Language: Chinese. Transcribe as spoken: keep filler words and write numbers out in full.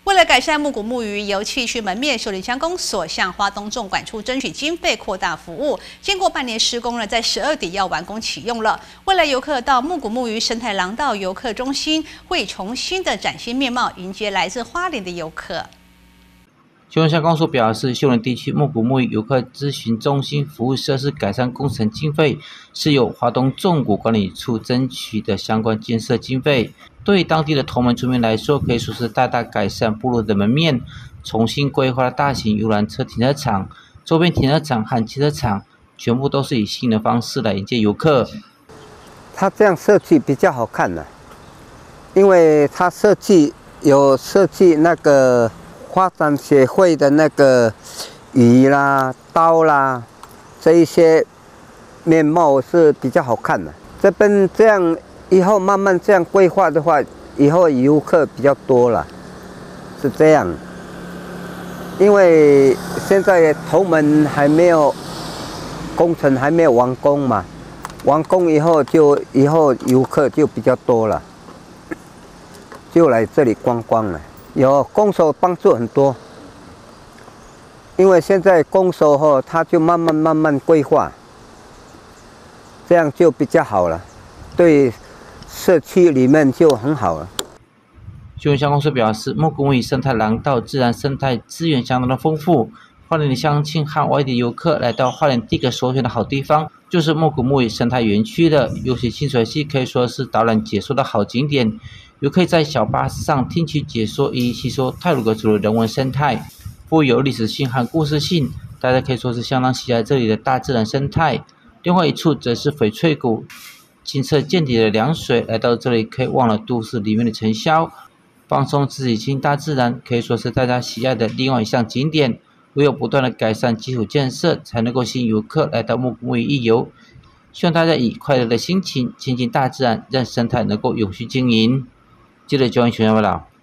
为了改善木谷木鱼油气区门面，秀林乡公所向花东纵管处争取经费，扩大服务。经过半年施工了，在十二底要完工启用了。未来游客到木谷木鱼生态廊道游客中心，会重新的崭新面貌，迎接来自花莲的游客。 秀林乡公所表示，秀林地区木谷木鱼游客咨询中心服务设施改善工程经费是由华东纵谷管理处争取的相关建设经费。对当地的同门村民来说，可以说是大大改善部落的门面，重新规划了大型游览车停车场、周边停车场和汽车场，全部都是以新的方式来迎接游客。 它这样设计比较好看呢、啊，因为它设计有设计那个。 发展协会的那个鱼啦、刀啦，这一些面貌是比较好看的。这边这样以后慢慢这样规划的话，以后游客比较多了，是这样。因为现在头门还没有工程还没有完工嘛，完工以后就以后游客就比较多了，就来这里观光了。 有公所帮助很多，因为现在公所后，他就慢慢慢慢规划，这样就比较好了，对社区里面就很好了。 秀林乡公所表示，木谷木鱼生态廊道自然生态资源相当的丰富，花莲的乡亲和外地游客来到花莲第一个首选的好地方，就是木谷木鱼生态园区了。尤其清水溪可以说是导览解说的好景点。 游客在小巴士上听取解说，以及吸收太鲁阁族的人文生态，富有历史性和故事性，大家可以说是相当喜爱这里的大自然生态。另外一处则是翡翠谷，清澈见底的凉水，来到这里可以忘了都市里面的尘嚣，放松自己亲大自然，可以说是大家喜爱的另外一项景点。唯有不断的改善基础建设，才能够吸引游客来到木谷木鱼一游。希望大家以快乐的心情亲近大自然，让生态能够永续经营。记得交易全报道。